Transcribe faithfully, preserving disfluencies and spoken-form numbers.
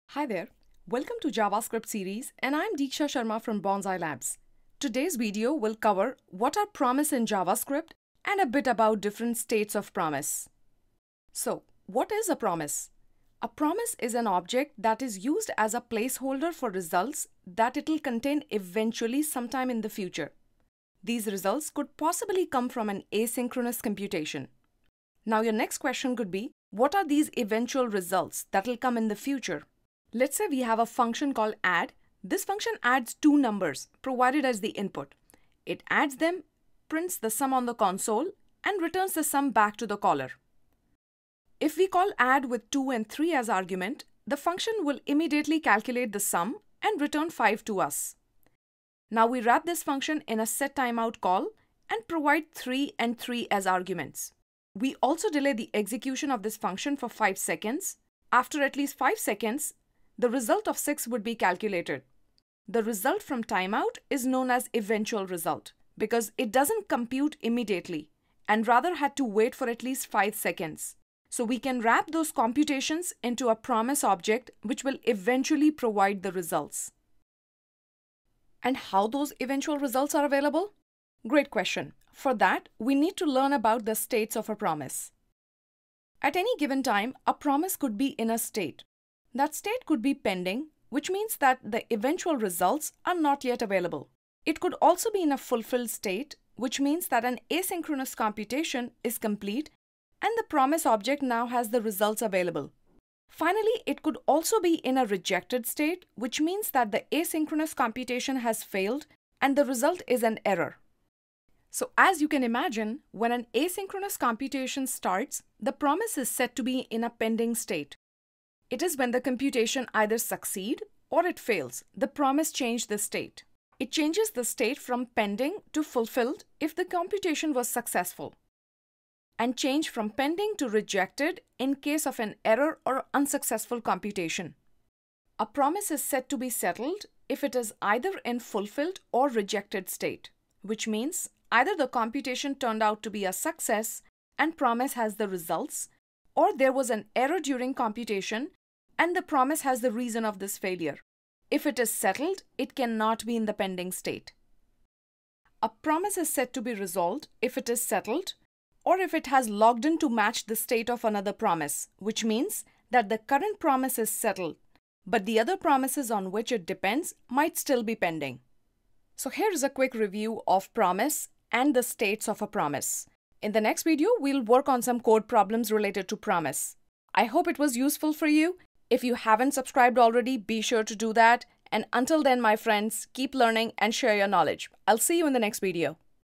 Hi there, welcome to JavaScript series and I'm Diksha Sharma from bonsaiilabs. Today's video will cover what are promise in JavaScript and a bit about different states of promise. So, what is a promise? A promise is an object that is used as a placeholder for results that it will contain eventually sometime in the future. These results could possibly come from an asynchronous computation. Now your next question could be, what are these eventual results that will come in the future? Let's say we have a function called add. This function adds two numbers provided as the input. It adds them, prints the sum on the console, and returns the sum back to the caller. If we call add with two and three as argument, the function will immediately calculate the sum and return five to us. Now we wrap this function in a setTimeout call and provide three and three as arguments. We also delay the execution of this function for five seconds. After at least five seconds, the result of six would be calculated. The result from timeout is known as eventual result because it doesn't compute immediately and rather had to wait for at least five seconds. So we can wrap those computations into a promise object which will eventually provide the results. And how those eventual results are available? Great question. For that, we need to learn about the states of a promise. At any given time, a promise could be in a state. That state could be pending, which means that the eventual results are not yet available. It could also be in a fulfilled state, which means that an asynchronous computation is complete and the promise object now has the results available. Finally, it could also be in a rejected state, which means that the asynchronous computation has failed and the result is an error. So as you can imagine, when an asynchronous computation starts, the promise is set to be in a pending state. It is when the computation either succeeds or it fails. The promise changes the state. It changes the state from pending to fulfilled if the computation was successful, and change from pending to rejected in case of an error or unsuccessful computation. A promise is set to be settled if it is either in fulfilled or rejected state, which means either the computation turned out to be a success and promise has the results, or there was an error during computation and the promise has the reason of this failure. If it is settled, it cannot be in the pending state. A promise is said to be resolved if it is settled or if it has logged in to match the state of another promise, which means that the current promise is settled, but the other promises on which it depends might still be pending. So here is a quick review of promise and the states of a promise. In the next video, we'll work on some code problems related to promise. I hope it was useful for you. If you haven't subscribed already, be sure to do that. And until then, my friends, keep learning and share your knowledge. I'll see you in the next video.